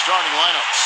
starting lineups.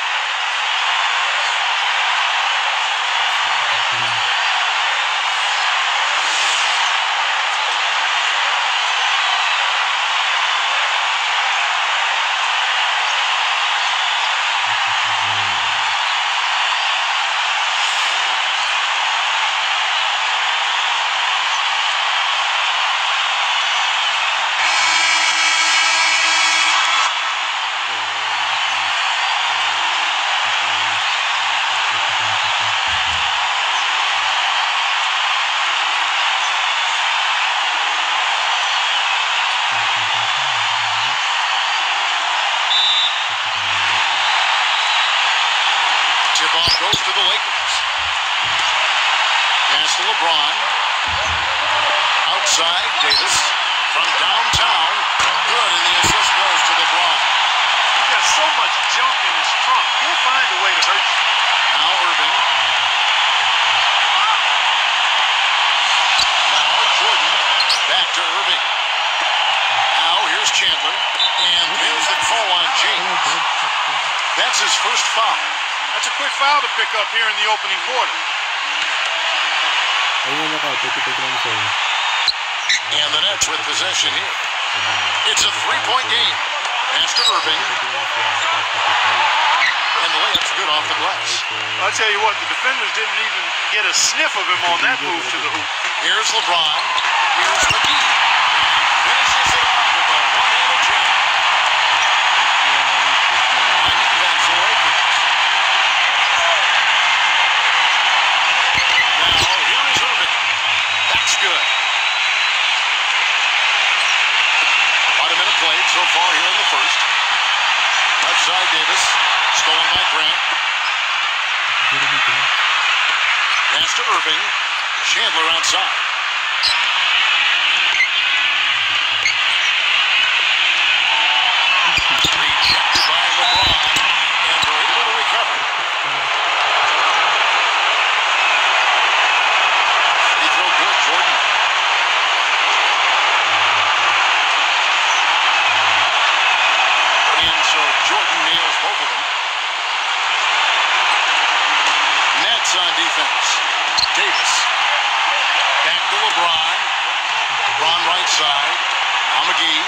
Tip-off goes to the Lakers. Pass to LeBron. Outside, Davis. From downtown. Good, and the assist goes to LeBron. He's got so much junk in his trunk. He'll find a way to hurt you. Now Irving. Now Jordan. Back to Irving. Now here's Chandler. And there's the call on James. That's his first foul. That's a quick foul to pick up here in the opening quarter. And the Nets with possession here. It's a three-point game. Pass to Irving. And the layup's good off the glass. I'll tell you what, the defenders didn't even get a sniff of him on that move to the hoop. Here's LeBron. Here's McGee. And finishes it off with a one-handed jam. On defense, the Lakers. Now, here is Irving. That's good. About a minute played so far here in the first. Left side, Davis. Stolen by Grant. Pass to Irving. Chandler outside. Rejected by LeBron. And they're able to recover. Free throw good, Jordan. And so Jordan nails both of them. Nets on defense. Davis. Back to LeBron. LeBron right side. Now McGee.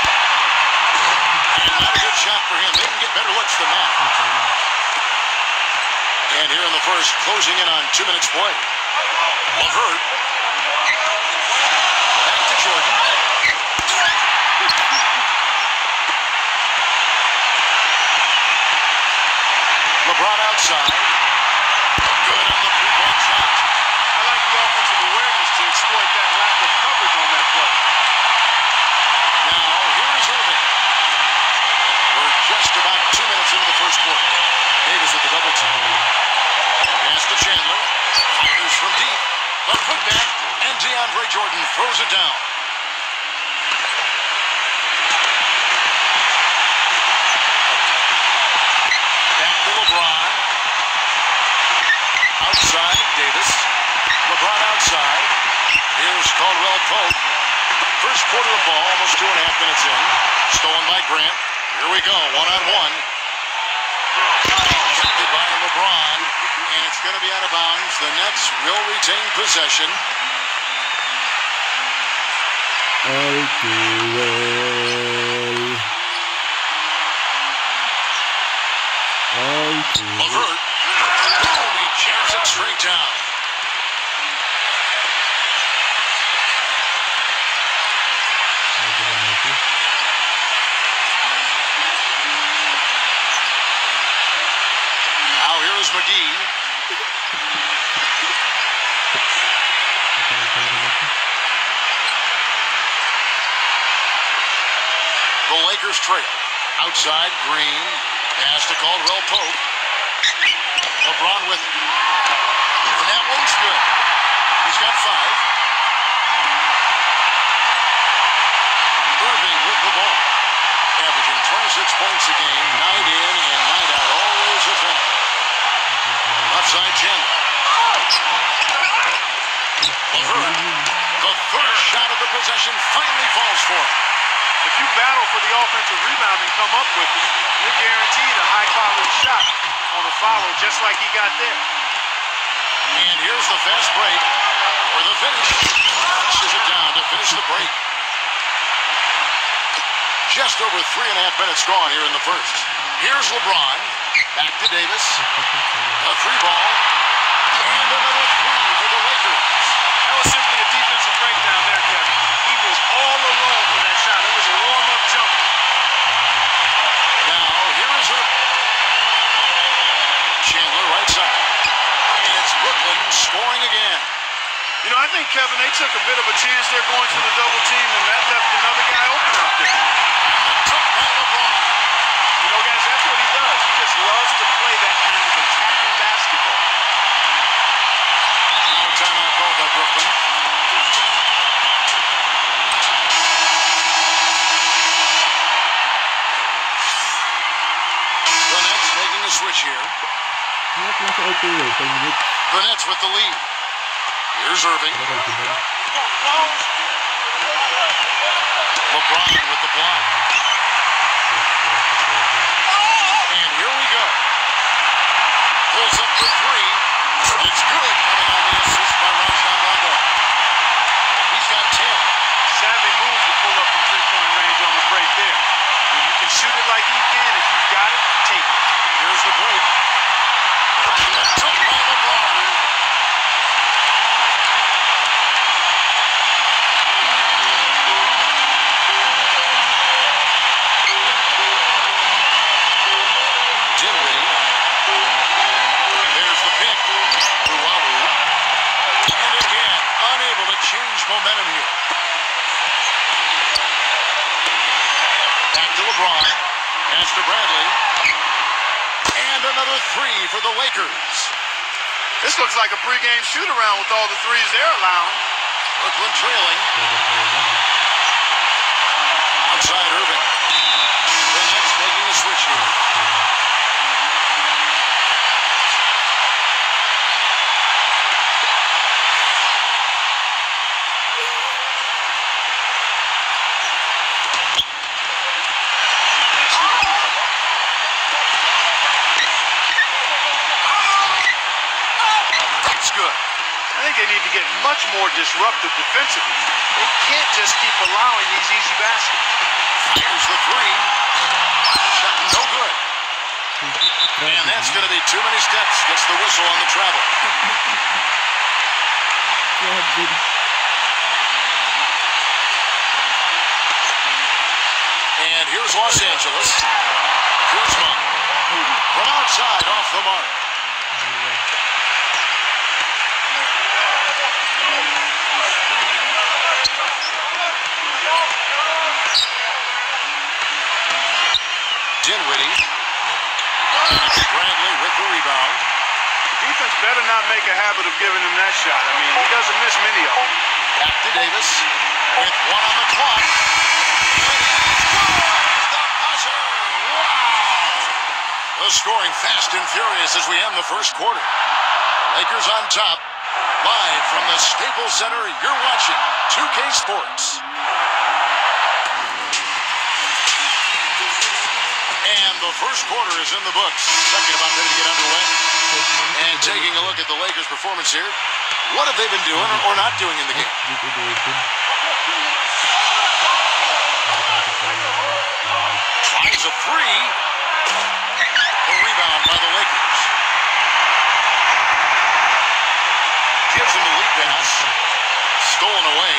And not a good shot for him. They can get better looks than that. And here in the first, closing in on 2 minutes play. LeVert. Back to Jordan. LeBron outside. Good on the three-point shot. I like the offensive awareness to exploit that lack of coverage on that play. Now, here's Irving. We're just about 2 minutes into the first quarter. Davis at the double team. Pass to Chandler. Fires from deep. The putback, and DeAndre Jordan throws it down. Back to LeBron. Outside, Davis. LeBron outside. Here's Caldwell Pope. First quarter of ball, almost 2.5 minutes in. Stolen by Grant. Here we go, one-on-one. Rejected by LeBron, and it's going to be out of bounds. The Nets will retain possession. LeVert. Boom, he jams it straight down. Now here is McGee. The Lakers trail. Outside, Green. Pass to Caldwell Pope. LeBron with it. And that one's good. He's got 5. Irving with the ball. Averaging 26 points a game. Night in and night out. Always a threat. Left side, Chandler. LeVert. The first shot of the possession finally falls for him. If you battle for the offensive rebound and come up with it, you're guaranteed a shot on a follow, just like he got there. And here's the fast break for the finish. Pushes it down to finish the break. Just over 3.5 minutes gone here in the first. Here's LeBron. Back to Davis. A three ball. And another three for the Lakers. That was simply a defensive breakdown there, Kevin. He was all alone for that shot. It was a warm-up jumper. Now, here is Chandler right side. And it's Brooklyn scoring again. You know, I think, Kevin, they took a bit of a chance there going to the double team, and that left another guy open out there. Took by LeBron. You know, guys, that's what he does. He just loves to play that kind of attacking basketball. Now timeout called by Brooklyn. The Nets making a switch here. The Nets with the lead. Here's Irving. LeBron with the block. And here we go. Pulls up for three. It's good coming on the assist by Rajon Rondo. He's got 10. Savvy move to pull up from three-point range on the break there. When you can shoot it like he can, if you've got it, take it. Here's the break. Took by LeBron. Change momentum here. Back to LeBron. Pass to Bradley. And another three for the Lakers. This looks like a pregame shoot-around with all the threes they're allowing. Brooklyn trailing. Outside Irving. The Nets making a switch here. They need to get much more disruptive defensively. They can't just keep allowing these easy baskets. Here's the three. Shot no good. And that's going to be too many steps. Gets the whistle on the travel. And here's Los Angeles. Kuzma from outside off the mark. Dinwiddie. And it's Bradley with the rebound. The defense better not make a habit of giving him that shot. I mean, he doesn't miss many of them. Back to Davis with one on the clock. And he scores the buzzer. Wow! The scoring fast and furious as we end the first quarter. Lakers on top. Live from the Staples Center, you're watching 2K Sports. And the first quarter is in the books. Second about ready to get underway. And taking a look at the Lakers' performance here. What have they been doing or not doing in the game? Tries a three. The rebound by the Lakers. Gives him the lead pass. Stolen away.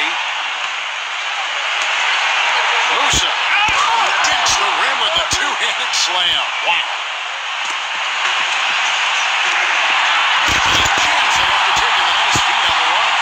Musa. Dents the rim with a two-handed slam. Wow. Jams it after taking the nice feed on the run.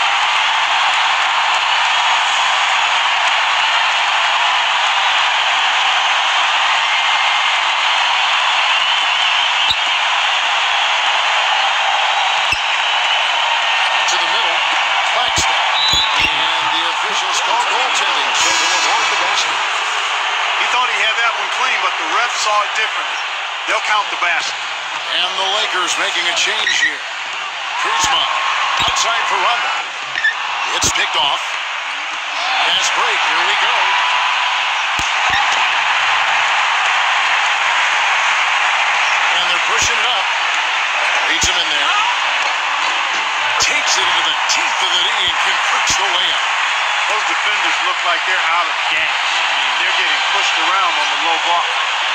To the middle. Claxton. And the officials call goaltending, so they'll award the basket. He thought he had that one clean, but the ref saw it differently. They'll count the basket. And the Lakers making a change here. Kuzma outside for Rondo. It's picked off. Fast break. Here we go. And they're pushing it up. Leads him in there. Takes it into the teeth of the knee and converts the layup. Those defenders look like they're out of gas. I mean, they're getting pushed around on the low block.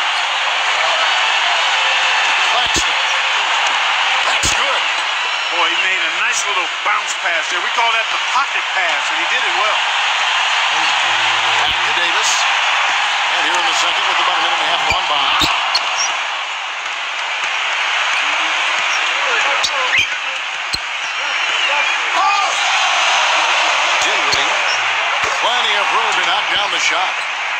Claxton. That's good. Boy, he made a nice little bounce pass there. We call that the pocket pass, and he did it well. Back to Davis. And here in the second with about a minute and a half gone by. Dinwiddie. Plenty of room to knock down the shot.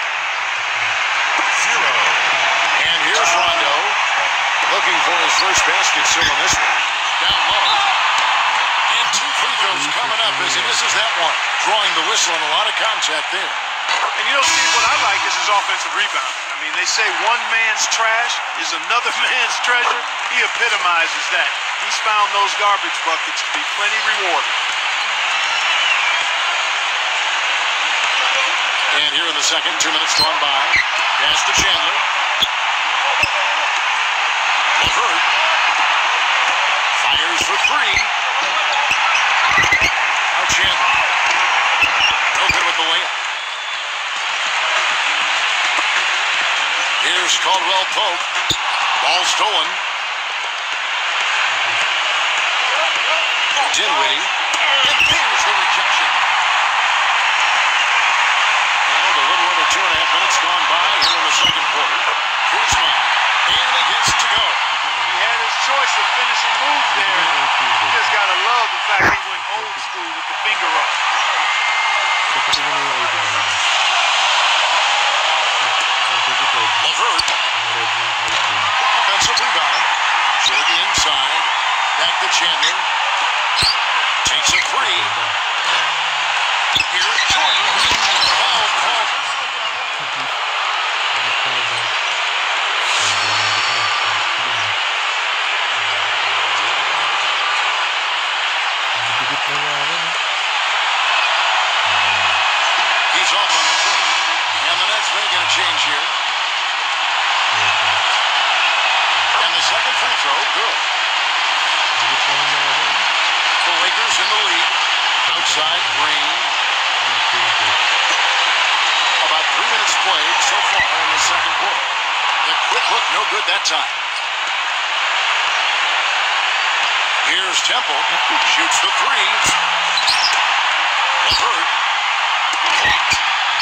0. And here's Rondo. Looking for his first basket still in this one. Down low. And 2 free throws coming up as he misses that one. Drawing the whistle and a lot of contact there. And you know, Steve, what I like is his offensive rebound. I mean, they say one man's trash is another man's treasure. He epitomizes that. He's found those garbage buckets to be plenty rewarding. And here in the second, 2 minutes gone by. Pass to Chandler. LeVert. Fires for 3. Now Chandler. No good with the layup. Here's Caldwell Pope. Ball stolen. Dinwiddie. And there's the rejection. And a little under 2.5 minutes gone by here in the second quarter. Kuzma. And he gets it to go. He had his choice of finishing moves there. You just got to love the fact he went old school with the finger up. LeVert. Offensive rebound. Jordan inside. Back to Chandler. Takes a 3. Here's Jordan. Foul call. He's off on the first. And the Nets may get a change here. And the second free throw, good. The Lakers in the lead. Outside, Green. About 3 minutes played so far in the second quarter. The quick look, no good that time. Here's Temple. Shoots the 3. LeVert. Blocked.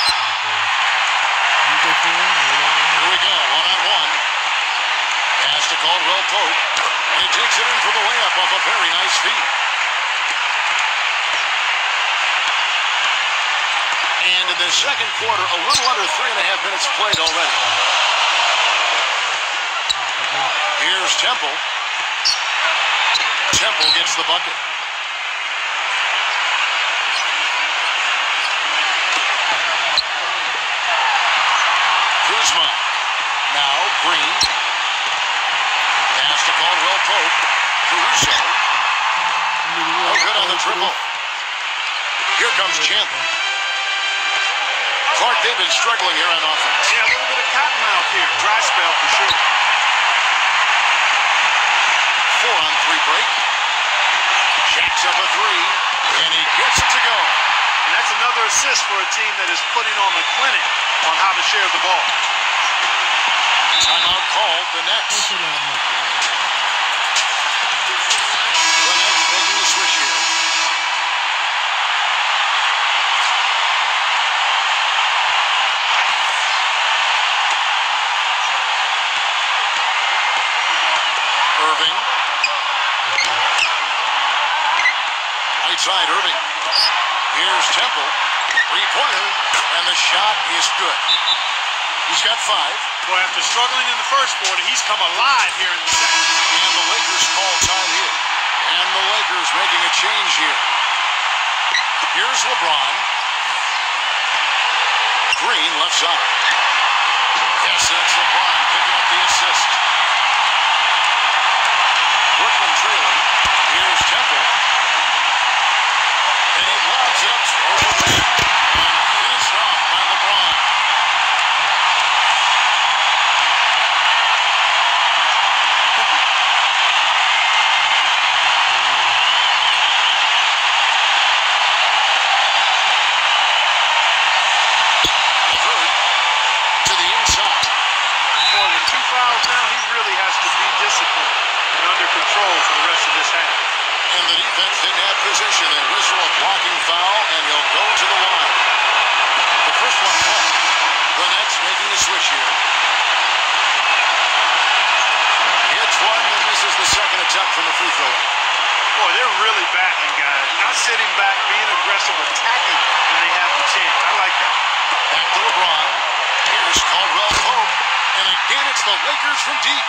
Here we go, one-on-one. Pass to Caldwell Pope. And he takes it in for the layup off a very nice feed. And in the second quarter, a little under 3.5 minutes played already. Here's Temple. Temple gets the bucket. Kuzma. Now Green. Pass to Caldwell Pope. Caruso. No good on the dribble. Here comes Chandler. Clark, they've been struggling here on offense. Yeah, a little bit of cottonmouth here. Dry spell for sure. 4-on-3 break. Jacks up a 3. And he gets it to go. And that's another assist for a team that is putting on a clinic on how to share the ball. Timeout called, the Nets. The Nets making the switch here. Irving. Right side, Irving. Here's Temple. 3-pointer. And the shot is good. He's got 5. Boy, after struggling in the first quarter, he's come alive here in the second. And the Lakers call time here. And the Lakers making a change here. Here's LeBron. Green left side. Yes, that's LeBron picking up the assist. Brooklyn trailing. Here's Temple. And he lobs it up over the rim. And finished off by LeBron. 2 fouls now. He really has to be disciplined and under control for the rest of this half. And the defense didn't have position. They whistle a blocking foul, and he'll go to the line. The first one called. The Nets making a switch here. Hits one, then misses the second attempt from the free throw line. Boy, they're really battling, guys. Not sitting back, being aggressive, attacking when they have the chance. I like that. Back to LeBron. Here's Caldwell Pope. And again, it's the Lakers from deep.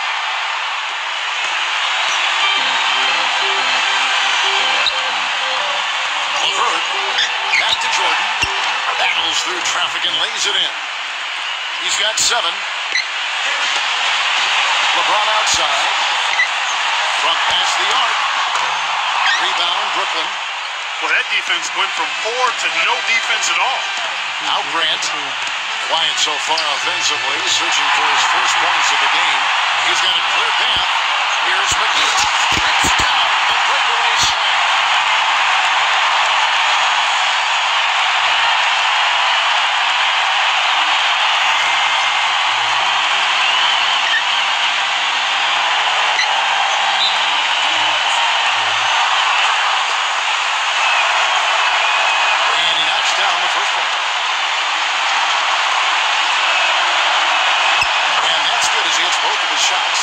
LeVert. Back to Jordan. Battles through traffic and lays it in. He's got 7. LeBron outside. Front past the arc. Rebound, Brooklyn. Well, that defense went from poor to no defense at all. Now Grant. Quiet so far offensively, searching for his first points of the game. He's got a clear path. Here's McGee. Trips down the breakaway slam. And he knocks down the first one. As he hits both of his shots.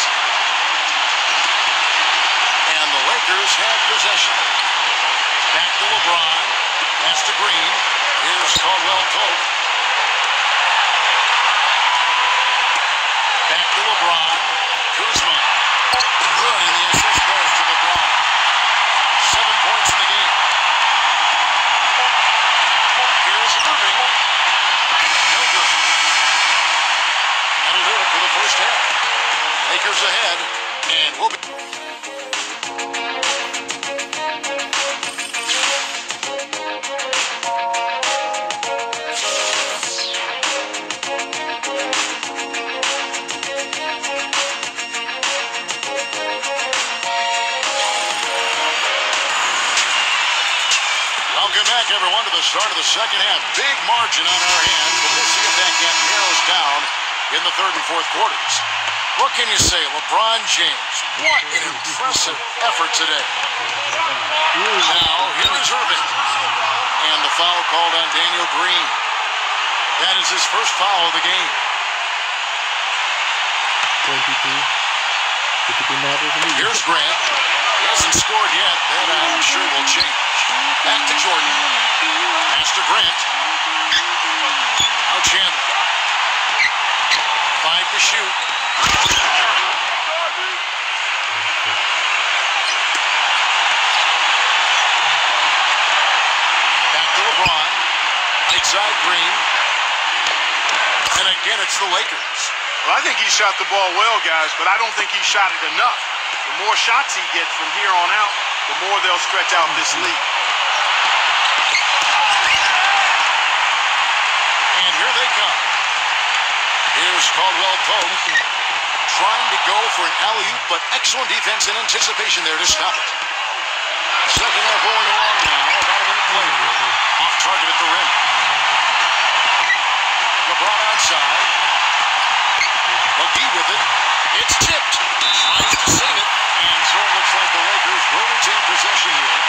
And the Lakers have possession. Back to LeBron. Pass to Green. Here's Caldwell Pope. Back to LeBron. Kuzma. Good, and the assist goes to LeBron. 7 points in the game. Here's Irving. No good. That'll do it for the first half. Lakers ahead, and we'll be... Welcome back, everyone, to the start of the second half. Big margin on our hands, but we'll see if that gap narrows down in the third and fourth quarters. What can you say? LeBron James, what an impressive effort today. Now, here is Irving. And the foul called on Daniel Green. That is his first foul of the game. 22. Here's Grant. He hasn't scored yet. That I'm sure will change. Back to Jordan. Pass to Grant. Now Chandler. 5 to shoot. Back to LeBron. Right side Green. And again, it's the Lakers. Well, I think he shot the ball well, guys, but I don't think he shot it enough. The more shots he gets from here on out, the more they'll stretch out this lead. And here they come. Here's Caldwell Pope trying to go for an alley-oop, but excellent defense and anticipation there to stop it. Second half rolling along now. About a minute play here. Off target at the rim. LeBron outside. McGee with it. It's tipped. Tries to save it. And so it looks like the Lakers will retain possession here.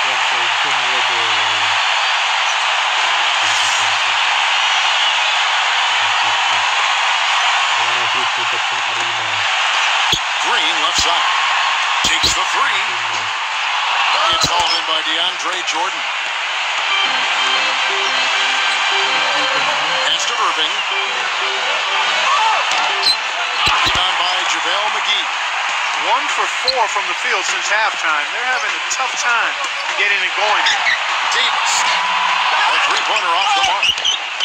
Green left side. Takes the 3. It's hauled in by DeAndre Jordan. Pass to Irving. Rebound by JaVale McGee. 1 for 4 from the field since halftime. They're having a tough time getting it going here. Davis. A 3-pointer off the mark.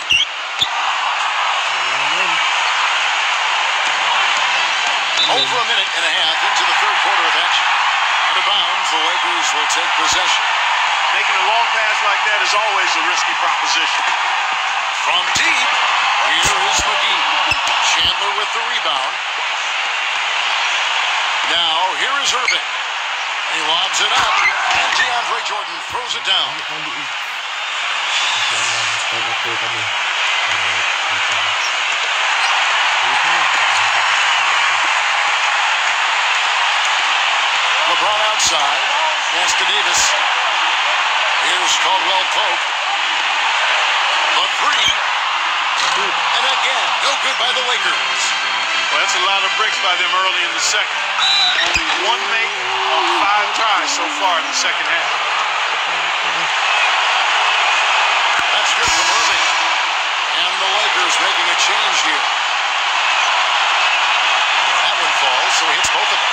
Over a minute and a half into the third quarter of action. Out of bounds, the Lakers will take possession. Making a long pass like that is always a risky proposition. From deep, here is McGee. Chandler with the rebound. Now, here is Irving. He lobs it up, and DeAndre Jordan throws it down. outside. Pass to Davis. Here's Caldwell Pope. The three. And again, no good by the Lakers. Well, that's a lot of bricks by them early in the second. Only one make on 5 tries so far in the second half. That's good from Irving. And the Lakers making a change here. That one falls, so he hits both of them.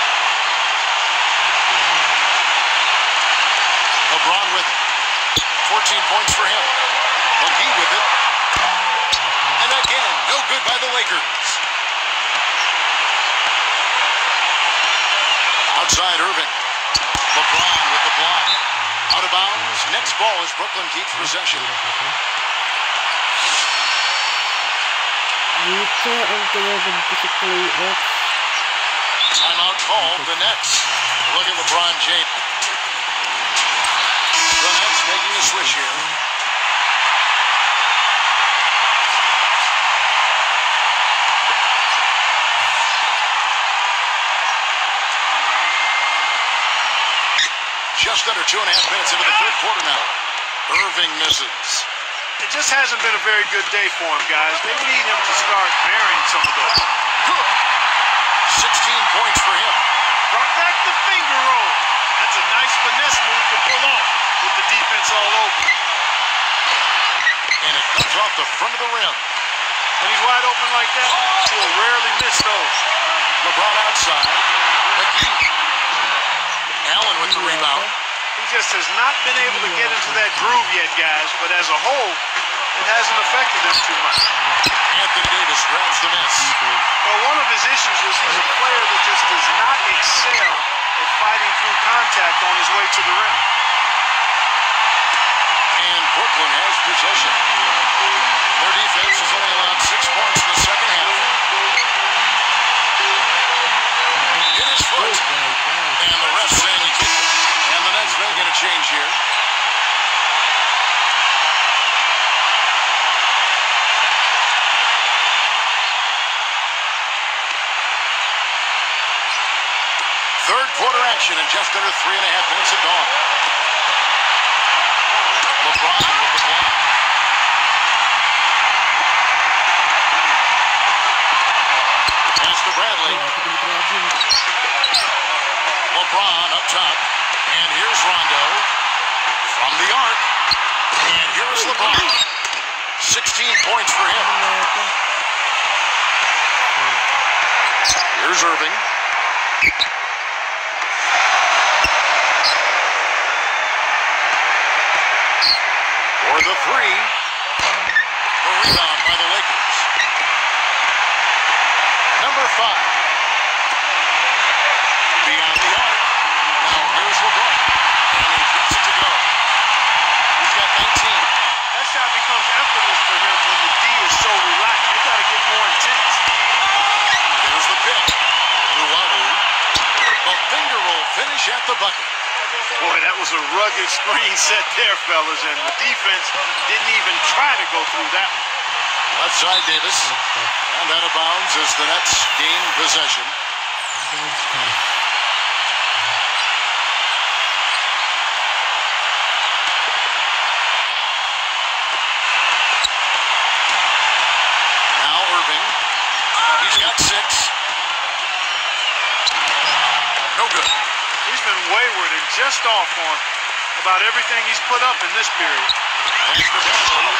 LeBron with it. 14 points for him. McGee with it. And again, no good by the Lakers. Outside Irving. LeBron with the block. Out of bounds. Next ball as Brooklyn keeps possession. Timeout called. The Nets. Look at LeBron James. The Nets making a switch here. Just under 2.5 minutes into the third quarter now. Irving misses. It just hasn't been a very good day for him, guys. They need him to start burying some of those. 16 points for him. Brought back the finger roll. That's a nice finesse move to pull off with the defense all over. And it comes off the front of the rim. When he's wide open like that, he'll rarely miss those. LeBron outside. McGee. Allen with the rebound. He just has not been able to get into that groove yet, guys. But as a whole, it hasn't affected him too much. Anthony Davis grabs the miss. Well, one of his issues is he's a player that just does not excel at fighting through contact on his way to the rim. And Brooklyn has possession. Their defense has only allowed 6 points in the second half. Hit his foot. And the ref saying he kicked it. And the Nets making a change here. Third quarter action in just under 3.5 minutes of gone. LeBron with the block. Pass to Bradley. LeBron up top. And here's Rondo from the arc. And here's LeBron. 16 points for him. Here's Irving. For the three. A rebound by the Lakers. Number 5. Beyond the arc. Now here's LeBron. And he gets it to go. He's got 19. That shot becomes effortless for him when the D is so relaxed. They got to get more intense. There's the pick. Luau. A finger roll finish at the bucket. Boy, that was a rugged screen set there, fellas, and the defense didn't even try to go through that one. Left side Davis. And out of bounds as the Nets gain possession. Now Irving. He's got 6. No good. He's been wayward and just off on about everything he's put up in this period. Thanks for Bradley.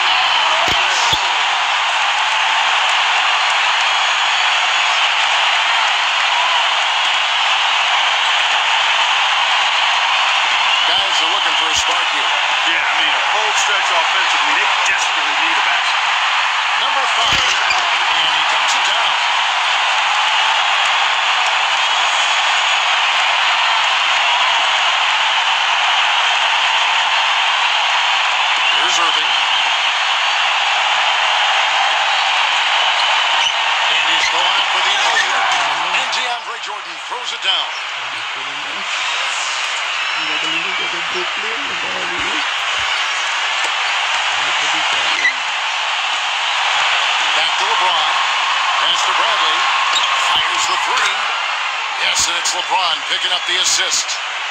Guys are looking for a spark here. Yeah, I mean, a cold stretch offensively, they desperately need a basket. Number 5. And he dumps it down. Here's Irving. And he's going up for the alley. And DeAndre Jordan throws it down. Back to LeBron. Pass to Bradley. Fires the three. Yes, and it's LeBron picking up the assist.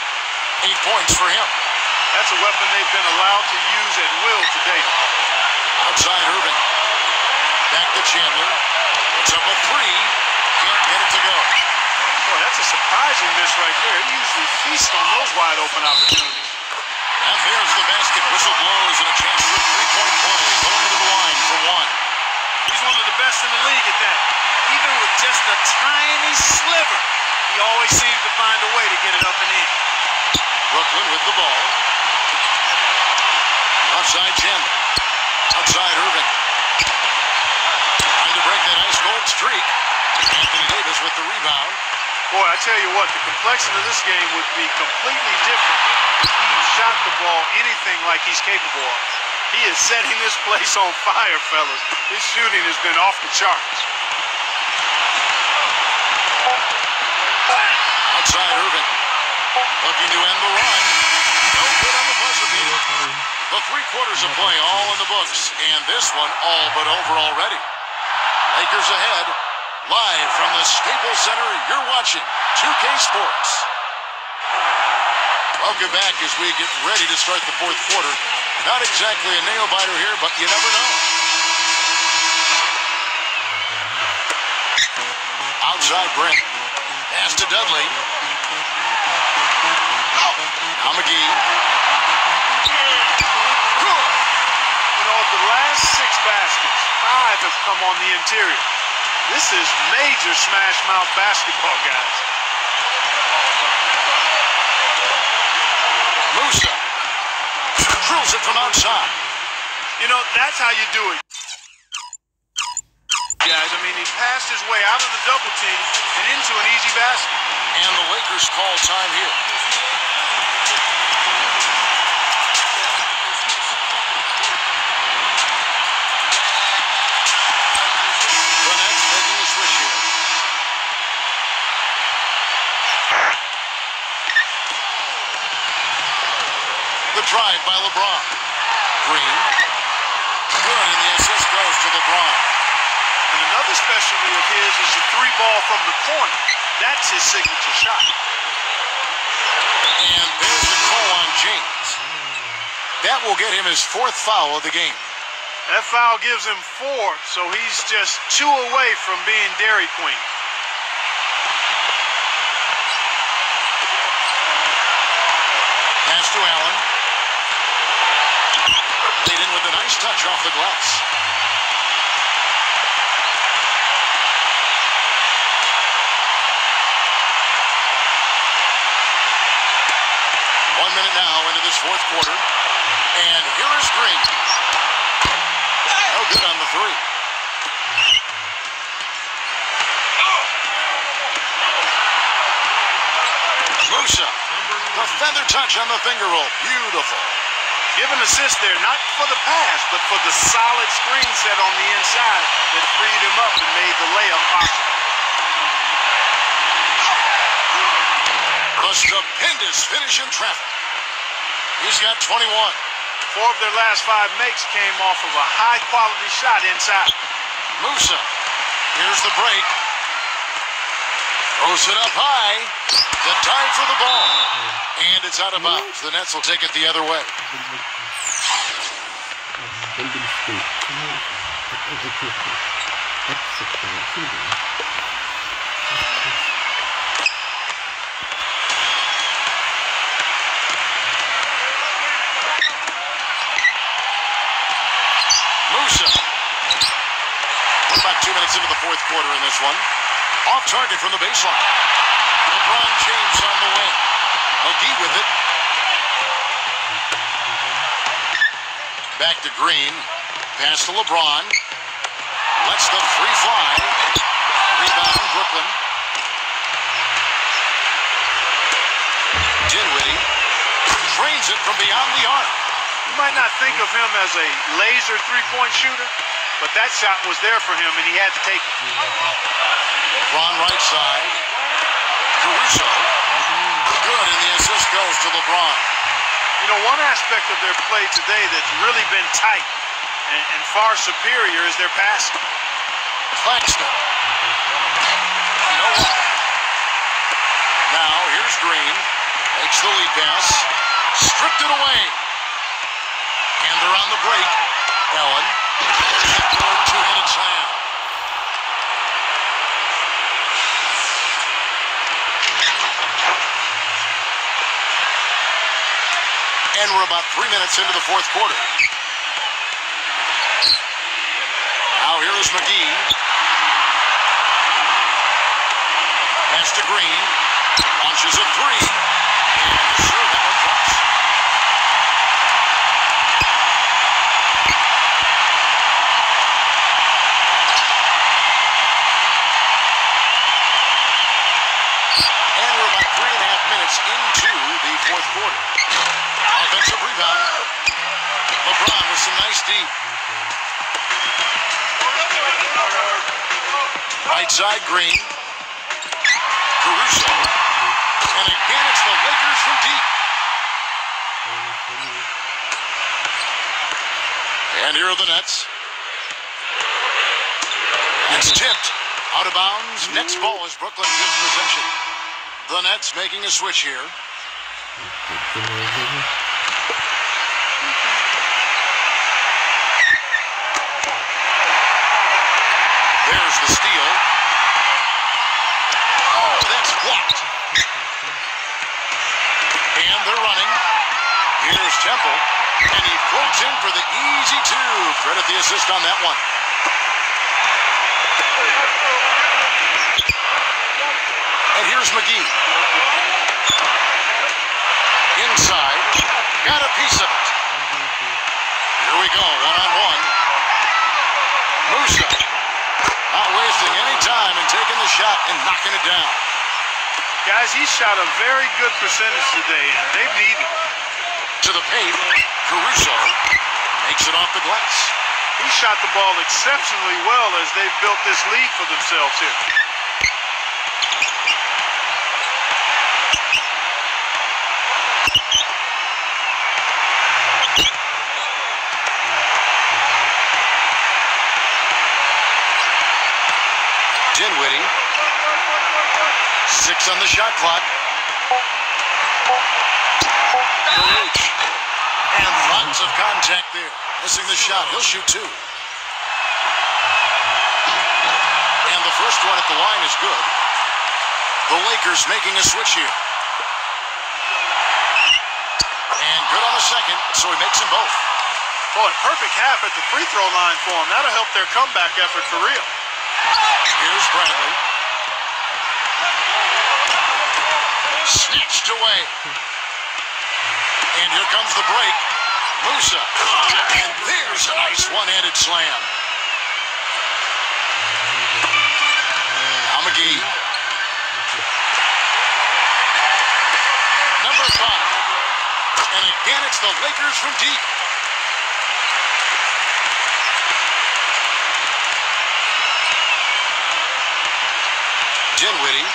8 points for him. That's a weapon they've been allowed to use at will to date. Outside Irving. Back to Chandler. Puts up a three. Can't get it to go. Boy, that's a surprising miss right there. He usually feasts on those wide open opportunities. And there's the basket. Whistle blows and a chance for a three-point play. Going to the line for one. He's one of the best in the league at that. Even with just a tiny sliver, he always seems to find a way to get it up and in. Brooklyn with the ball. Outside Chandler. Outside Irving. Trying to break that ice cold streak. Anthony Davis with the rebound. Boy, I tell you what, the complexion of this game would be completely different if he shot the ball anything like he's capable of. He is setting this place on fire, fellas. His shooting has been off the charts. Outside Irving. Looking to end the run. No good on the buzzer beater. The 3 quarters of play all in the books, and this one all but over already. Lakers ahead. Live from the Staples Center, you're watching 2K Sports. Welcome back as we get ready to start the 4th quarter. Not exactly a nail-biter here, but you never know. Outside Brent. Pass to Dudley. Now McGee. Good. You know, of the last 6 baskets, 5 have come on the interior. This is major smash mouth basketball, guys. Musa drills it from outside. You know, that's how you do it. Guys, I mean, he passed his way out of the double team and into an easy basket. And the Lakers call time here. The drive by LeBron. Green. Good, and the assist goes to LeBron. And another specialty of his is the 3 ball from the corner. That's his signature shot. And there's the call on James. That will get him his 4th foul of the game. That foul gives him 4, so he's just 2 away from being Dairy Queen. Pass to Allen. Laid in with a nice touch off the glass. One minute now into this 4th quarter. And here is Green. No good on the 3. Musa. The feather touch on the finger roll. Beautiful. Give an assist there, not for the pass, but for the solid screen set on the inside that freed him up and made the layup possible. The stupendous finish in traffic. He's got 21. 4 of their last 5 makes came off of a high-quality shot inside. Musa. Here's the break. Throws it up high. The dive for the ball. And it's out of bounds. The Nets will take it the other way. Musa. We're about 2 minutes into the 4th quarter in this one. Off target from the baseline. LeBron James on the wing. McGee with it. Back to Green. Pass to LeBron. Lets the free fly. Rebound Brooklyn. Dinwiddie trains it from beyond the arc. You might not think of him as a laser 3-point shooter, but that shot was there for him, and he had to take it. LeBron right side. Caruso. Good, and the assist goes to LeBron. You know, one aspect of their play today that's really been tight and far superior is their passing. Claxton. No one. Now, here's Green. They Fakes the lead pass. Stripped it away. And they're on the break. Allen. Two-handed slam. And we're about 3 minutes into the fourth quarter. Now here is McGee. Pass to Green. Launches a three. And sure, that one drops. And we're about 3.5 minutes into the fourth quarter. Offensive rebound. LeBron with some nice deep. Right side, Green. Caruso. And again, it's the Lakers from deep. And here are the Nets. It's tipped. Out of bounds. Nets ball as Brooklyn gets possession. The Nets making a switch here. There's the steal. Oh, that's blocked. And they're running. Here's Temple. And he floats in for the easy two. Credit the assist on that one. And here's McGee. Inside. Got a piece of it. Here we go. One-on-one. Musa. Not wasting any time and taking the shot and knocking it down. Guys, he shot a very good percentage today, and they've needed it. To the paint, Caruso makes it off the glass. He shot the ball exceptionally well as they've built this lead for themselves here. Dinwiddie. 6 on the shot clock. Baruch. And lots of contact there. Missing the shot. He'll shoot 2. And the first one at the line is good. The Lakers making a switch here. And good on the second, so he makes them both. Boy, perfect half at the free throw line for him. That'll help their comeback effort for real. Here's Bradley. Snatched away. And here comes the break. Musa. And there's a nice one-handed slam. Now McGee. Number 5. And again, it's the Lakers from deep. Dinwiddie.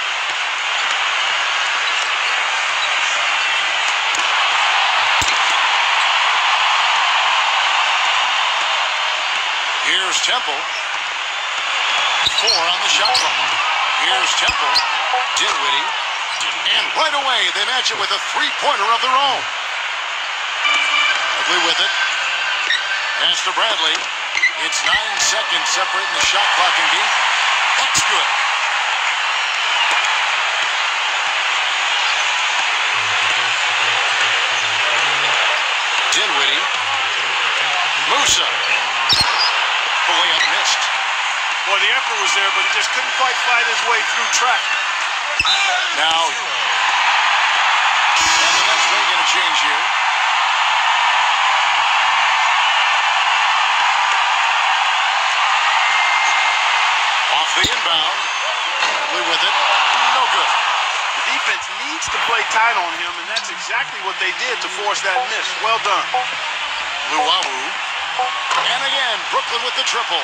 Here's Temple. 4 on the shot clock. Here's Temple. Dinwiddie. And right away, they match it with a three-pointer of their own. Ugly with it. Pass to Bradley. It's 9 seconds separating the shot clock and game. That's good. Dinwiddie. Musa. The layup missed. Boy, the effort was there, but he just couldn't quite fight his way through traffic. Now, and the Nets making a change here. Off the inbound. Bradley with it. No good. The defense needs to play tight on him, and that's exactly what they did to force that miss. Well done. Luawu. And again, Brooklyn with the triple.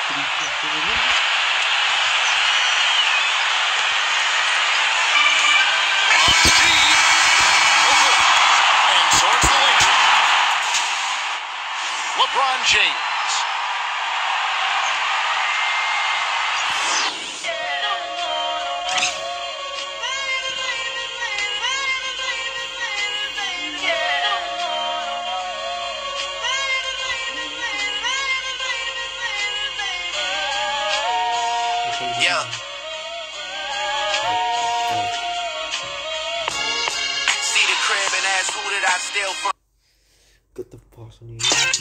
And so it's the Lakers. LeBron James. I still for. Get the boss on you.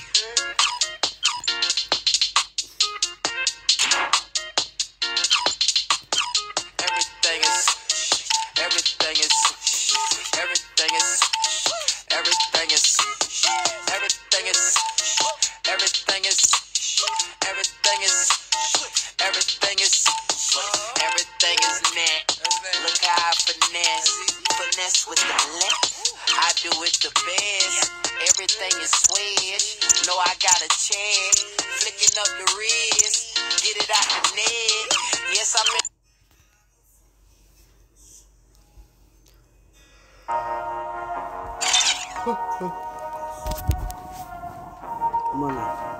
Everything is, everything is, everything is, everything is, everything is, everything is, everything is, everything is, everything is net. Look how I finesse with the left. I do it the best. Everything is swedge. Know I got a check. Flicking up the wrist. Get it out the net. Yes, I'm in. Come on now.